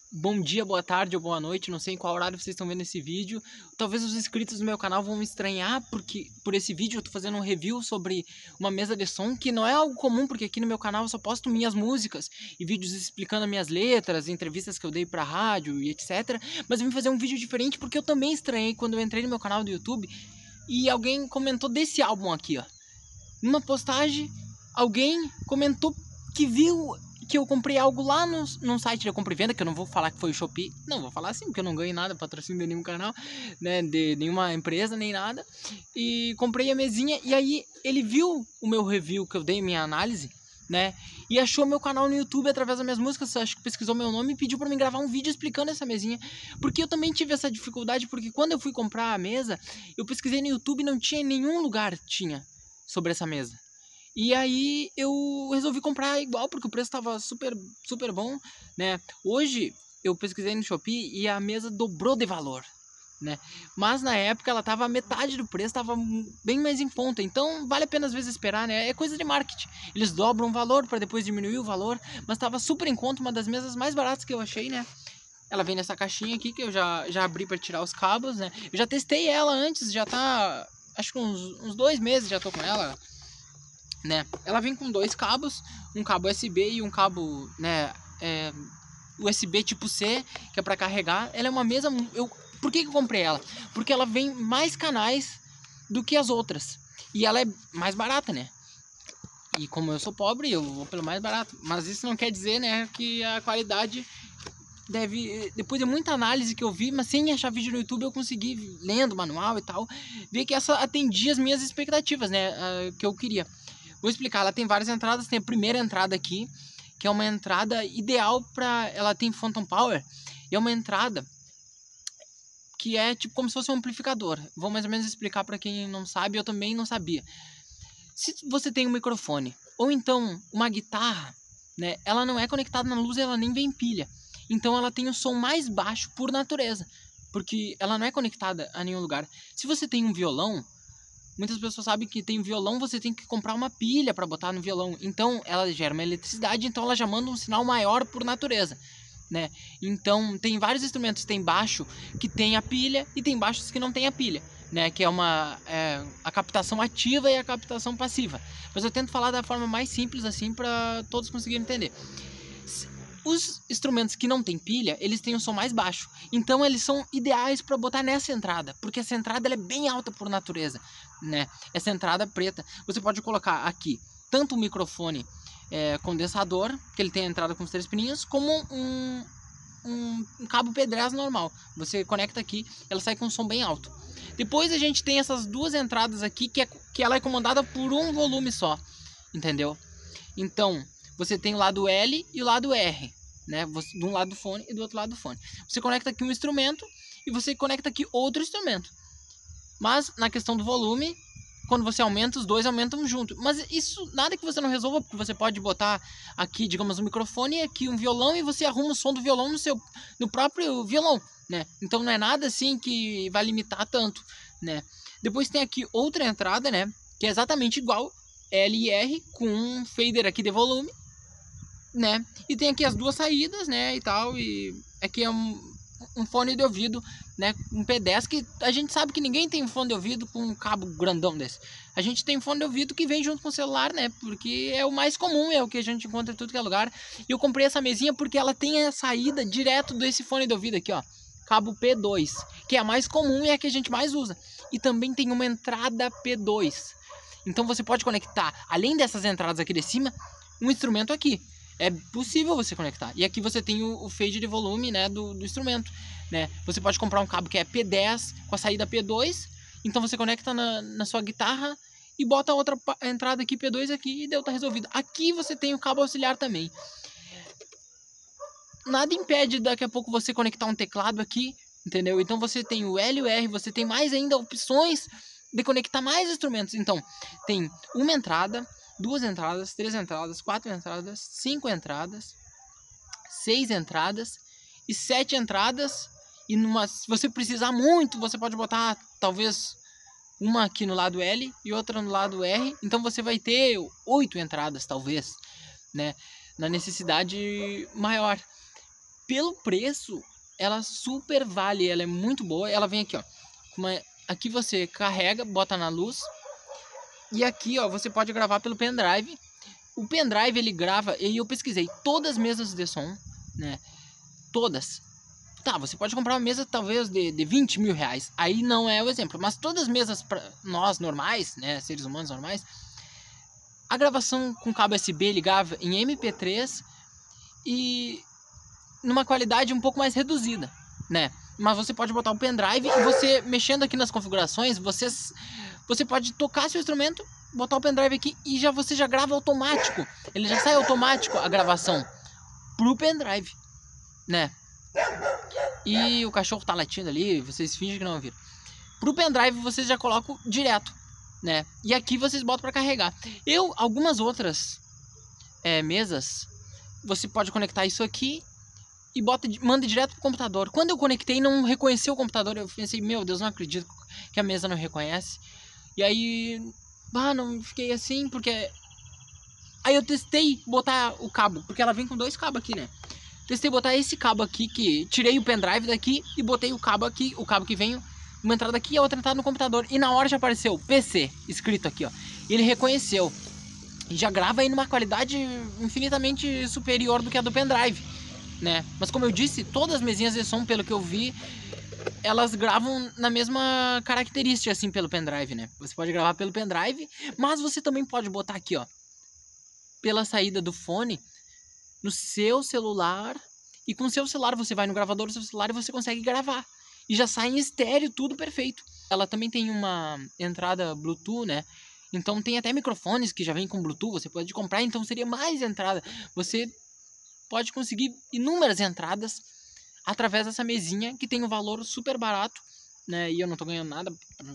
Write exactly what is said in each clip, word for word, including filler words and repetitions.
Bom dia, boa tarde ou boa noite, não sei em qual horário vocês estão vendo esse vídeo. Talvez os inscritos do meu canal vão me estranhar porque por esse vídeo eu tô fazendo um review sobre uma mesa de som, que não é algo comum, porque aqui no meu canal eu só posto minhas músicas e vídeos explicando minhas letras, entrevistas que eu dei pra rádio e etcétera. Mas eu vim fazer um vídeo diferente porque eu também estranhei quando eu entrei no meu canal do YouTube e alguém comentou desse álbum aqui, ó. Numa postagem, alguém comentou que viu que eu comprei algo lá no, num site de compra e venda, que eu não vou falar que foi o Shopee, não, vou falar assim, porque eu não ganhei nada, patrocínio de nenhum canal, né, de nenhuma empresa, nem nada, e comprei a mesinha, e aí ele viu o meu review, que eu dei minha análise, né, e achou meu canal no YouTube através das minhas músicas, acho que pesquisou meu nome e pediu pra mim gravar um vídeo explicando essa mesinha, porque eu também tive essa dificuldade, porque quando eu fui comprar a mesa, eu pesquisei no YouTube e não tinha em nenhum lugar, tinha, sobre essa mesa. E aí eu resolvi comprar igual, porque o preço estava super, super bom, né? Hoje eu pesquisei no Shopee e a mesa dobrou de valor, né? Mas na época ela tava a metade do preço, tava bem mais em conta. Então vale a pena às vezes esperar, né? É coisa de marketing. Eles dobram o valor para depois diminuir o valor, mas tava super em conta, uma das mesas mais baratas que eu achei, né? Ela vem nessa caixinha aqui que eu já, já abri para tirar os cabos, né? Eu já testei ela antes, já tá, acho que uns, uns dois meses já tô com ela, né? Ela vem com dois cabos, um cabo U S B e um cabo, né, é, U S B tipo C, que é para carregar. Ela é uma mesa, eu, por que que eu comprei ela? Porque ela vem mais canais do que as outras. E ela é mais barata, né? E como eu sou pobre, eu vou pelo mais barato. Mas isso não quer dizer, né, que a qualidade deve... Depois de muita análise que eu vi, mas sem achar vídeo no YouTube, eu consegui, lendo o manual e tal, ver que essa atendia as minhas expectativas, né, que eu queria. Vou explicar, ela tem várias entradas, tem a primeira entrada aqui, que é uma entrada ideal para... Ela tem Phantom Power, e é uma entrada que é tipo como se fosse um amplificador. Vou mais ou menos explicar para quem não sabe, eu também não sabia. Se você tem um microfone, ou então uma guitarra, né, ela não é conectada na luz, ela nem vem pilha. Então ela tem o som mais baixo por natureza, porque ela não é conectada a nenhum lugar. Se você tem um violão, muitas pessoas sabem que tem violão, você tem que comprar uma pilha para botar no violão. Então ela gera uma eletricidade, então ela já manda um sinal maior por natureza, né? Então tem vários instrumentos, tem baixo que tem a pilha e tem baixos que não tem a pilha, né? Que é uma é, a captação ativa e a captação passiva. Mas eu tento falar da forma mais simples assim para todos conseguirem entender. Os instrumentos que não tem pilha, eles têm um som mais baixo. Então eles são ideais para botar nessa entrada, porque essa entrada ela é bem alta por natureza, né? Essa entrada preta, você pode colocar aqui tanto o microfone é, condensador, que ele tem a entrada com os três pininhos, como um, um, um cabo P dez normal. Você conecta aqui, ela sai com um som bem alto. Depois a gente tem essas duas entradas aqui, que, é, que ela é comandada por um volume só, entendeu? Então, você tem o lado L e o lado R, né? De um lado do fone e do outro lado do fone. Você conecta aqui um instrumento e você conecta aqui outro instrumento. Mas na questão do volume, quando você aumenta, os dois aumentam junto. Mas isso nada que você não resolva, porque você pode botar aqui, digamos, um microfone e aqui um violão e você arruma o som do violão no seu no próprio violão, né? Então não é nada assim que vai limitar tanto, né? Depois tem aqui outra entrada, né, que é exatamente igual, L e R, com um fader aqui de volume, né? E tem aqui as duas saídas, né, e tal, e aqui é um, um fone de ouvido, né, um P dez, que a gente sabe que ninguém tem um fone de ouvido com um cabo grandão desse. A gente tem um fone de ouvido que vem junto com o celular, né, porque é o mais comum, é o que a gente encontra em tudo que é lugar. E eu comprei essa mesinha porque ela tem a saída direto desse fone de ouvido aqui, ó, cabo P dois, que é a mais comum e é a que a gente mais usa. E também tem uma entrada P dois. Então você pode conectar, além dessas entradas aqui de cima, um instrumento aqui. É possível você conectar. E aqui você tem o, o fade de volume, né, do, do instrumento, né? Você pode comprar um cabo que é P dez com a saída P dois. Então você conecta na, na sua guitarra e bota outra entrada aqui, P dois aqui, e deu, tá resolvido. Aqui você tem o cabo auxiliar também. Nada impede daqui a pouco você conectar um teclado aqui, entendeu? Então você tem o L e o R, você tem mais ainda opções de conectar mais instrumentos. Então tem uma entrada, duas entradas, três entradas, quatro entradas, cinco entradas, seis entradas e sete entradas. E numa, se você precisar muito, você pode botar talvez uma aqui no lado L e outra no lado R. Então você vai ter oito entradas, talvez, né? Na necessidade maior. pelo preço, ela super vale, ela é muito boa. Ela vem aqui, ó. Uma, aqui você carrega, bota na luz. E aqui, ó, você pode gravar pelo pendrive. O pendrive, ele grava, e eu pesquisei todas as mesas de som, né? Todas. Tá, você pode comprar uma mesa talvez de, de vinte mil reais. Aí não é o exemplo. Mas todas as mesas para nós normais, né? Seres humanos normais. A gravação com cabo U S B ligava em M P três e numa qualidade um pouco mais reduzida, né? Mas você pode botar o pendrive e você, mexendo aqui nas configurações, vocês, você pode tocar seu instrumento, botar o pendrive aqui e já você já grava automático. Ele já sai automático a gravação pro pendrive, né? E o cachorro tá latindo ali, vocês fingem que não ouviram. Pro pendrive vocês já colocam direto, né? E aqui vocês botam para carregar. Eu, algumas outras é, mesas, você pode conectar isso aqui e bota, manda direto pro computador. Quando eu conectei, não reconheceu o computador. Eu pensei, meu Deus, não acredito que a mesa não reconhece. E aí, ah, não fiquei assim, porque... Aí eu testei botar o cabo, porque ela vem com dois cabos aqui, né? Testei botar esse cabo aqui, que tirei o pendrive daqui e botei o cabo aqui, o cabo que vem, uma entrada aqui e a outra entrada no computador. E na hora já apareceu P C, escrito aqui, ó. E ele reconheceu. E já grava aí numa qualidade infinitamente superior do que a do pendrive, né? Mas como eu disse, todas as mesinhas de som, pelo que eu vi, elas gravam na mesma característica, assim, pelo pendrive, né? Você pode gravar pelo pendrive, mas você também pode botar aqui, ó, pela saída do fone, no seu celular, e com o seu celular você vai no gravador do seu celular e você consegue gravar. E já sai em estéreo, tudo perfeito. Ela também tem uma entrada Bluetooth, né? Então tem até microfones que já vem com Bluetooth, você pode comprar, então seria mais entrada. Você pode conseguir inúmeras entradas através dessa mesinha, que tem um valor super barato, né? E eu não tô ganhando nada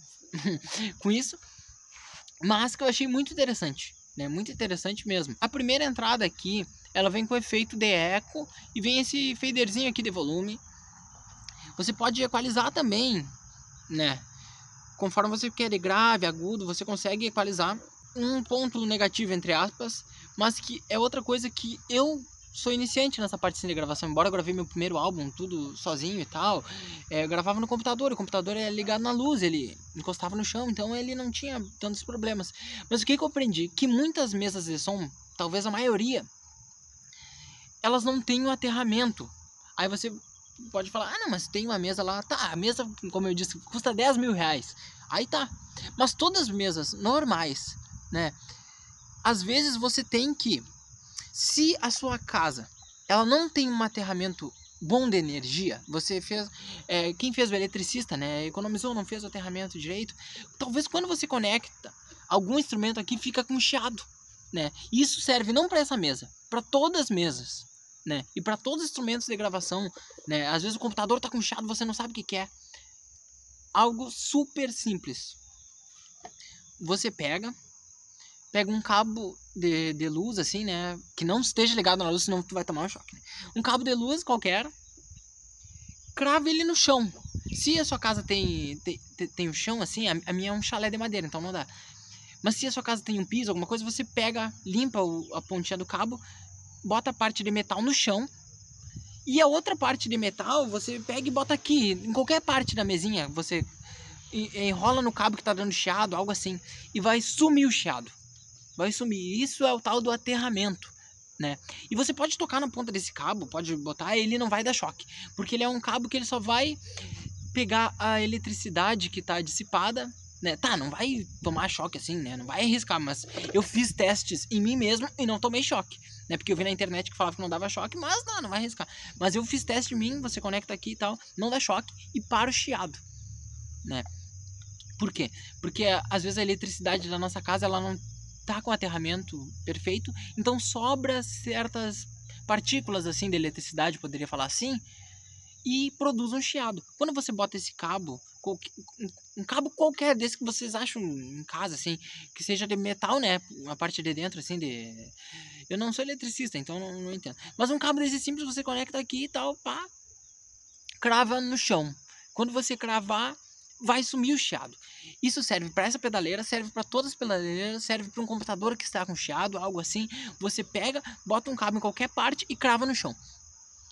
com isso, mas que eu achei muito interessante, né? Muito interessante mesmo. A primeira entrada aqui, ela vem com efeito de eco e vem esse faderzinho aqui de volume. Você pode equalizar também, né? Conforme você quer de grave, agudo, você consegue equalizar. Um ponto negativo, entre aspas, mas que é outra coisa que eu sou iniciante nessa parte de gravação. Embora eu gravei meu primeiro álbum, tudo sozinho e tal, é, eu gravava no computador. O computador é ligado na luz, ele encostava no chão, então ele não tinha tantos problemas. Mas o que, que eu aprendi? Que muitas mesas de som, talvez a maioria, elas não têm um aterramento. Aí você pode falar, ah não, mas tem uma mesa lá, tá, a mesa, como eu disse, custa dez mil reais. Aí tá, mas todas as mesas normais, né, às vezes você tem que, se a sua casa, ela não tem um aterramento bom de energia, você fez, é, quem fez o eletricista, né, economizou, não fez o aterramento direito, talvez quando você conecta algum instrumento aqui, fica com chiado, né, isso serve não para essa mesa, para todas as mesas, né, e para todos os instrumentos de gravação, né, às vezes o computador tá com chiado, você não sabe o que que é, algo super simples, você pega, pega um cabo de, de luz, assim, né, que não esteja ligado na luz, senão tu vai tomar um choque, né? Um cabo de luz qualquer, crava ele no chão. Se a sua casa tem, tem, tem um chão, assim, a, a minha é um chalé de madeira, então não dá. Mas se a sua casa tem um piso, alguma coisa, você pega, limpa o, a pontinha do cabo, bota a parte de metal no chão, e a outra parte de metal, você pega e bota aqui, em qualquer parte da mesinha, você enrola no cabo que tá dando chiado, algo assim, e vai sumir o chiado. Vai sumir. Isso é o tal do aterramento, né? E você pode tocar na ponta desse cabo, pode botar, ele não vai dar choque, porque ele é um cabo que ele só vai pegar a eletricidade que tá dissipada, né? Tá, não vai tomar choque assim, né? Não vai arriscar, mas eu fiz testes em mim mesmo e não tomei choque, né? Porque eu vi na internet que falava que não dava choque, mas não, não vai arriscar. Mas eu fiz teste em mim, você conecta aqui e tal, não dá choque e para o chiado, né? Por quê? Porque às vezes a eletricidade da nossa casa, ela não tá com o aterramento perfeito, então sobra certas partículas assim de eletricidade, poderia falar assim, e produz um chiado. Quando você bota esse cabo, um cabo qualquer desse que vocês acham em casa, assim, que seja de metal, né, a parte de dentro, assim, de... Eu não sou eletricista, então não, não entendo. Mas um cabo desse simples, você conecta aqui e tal, pá, crava no chão. Quando você cravar, vai sumir o chiado. Isso serve para essa pedaleira, serve para todas as pedaleiras, serve para um computador que está com chiado, algo assim. Você pega, bota um cabo em qualquer parte e crava no chão.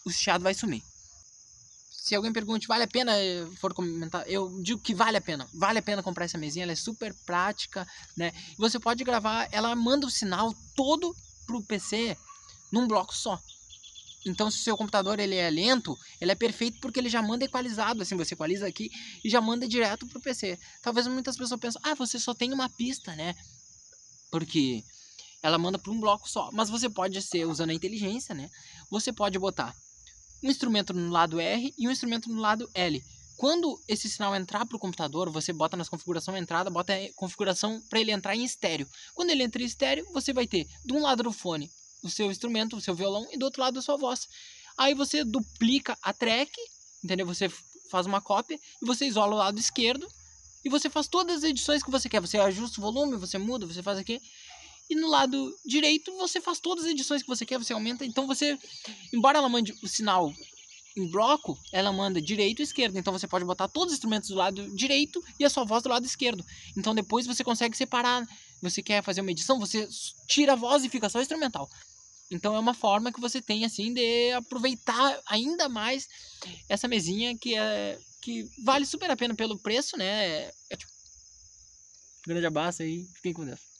o chiado vai sumir. Se alguém pergunte, vale a pena, for comentar, eu digo que vale a pena. Vale a pena comprar essa mesinha, ela é super prática, né? Você pode gravar, ela manda o sinal todo pro P C num bloco só. Então, se o seu computador ele é lento, ele é perfeito porque ele já manda equalizado, assim, você equaliza aqui e já manda direto pro P C. Talvez muitas pessoas pensem, ah, você só tem uma pista, né? Porque ela manda para um bloco só. Mas você pode ser, usando a inteligência, né? Você pode botar um instrumento no lado R e um instrumento no lado L. Quando esse sinal entrar para o computador, você bota nas configuração entrada, bota a configuração para ele entrar em estéreo. Quando ele entra em estéreo, você vai ter de um lado do fone o seu instrumento, o seu violão, e do outro lado a sua voz. Aí você duplica a track, entendeu? Você faz uma cópia e você isola o lado esquerdo e você faz todas as edições que você quer. Você ajusta o volume, você muda, você faz aqui. E no lado direito você faz todas as edições que você quer, você aumenta. Então você, embora ela mande o sinal em bloco, ela manda direito e esquerdo. Então você pode botar todos os instrumentos do lado direito e a sua voz do lado esquerdo. Então depois você consegue separar. Você quer fazer uma edição, você tira a voz e fica só instrumental. Então é uma forma que você tem assim de aproveitar ainda mais essa mesinha que é que vale super a pena pelo preço, né? É, tipo, grande abraço aí, fiquem com Deus.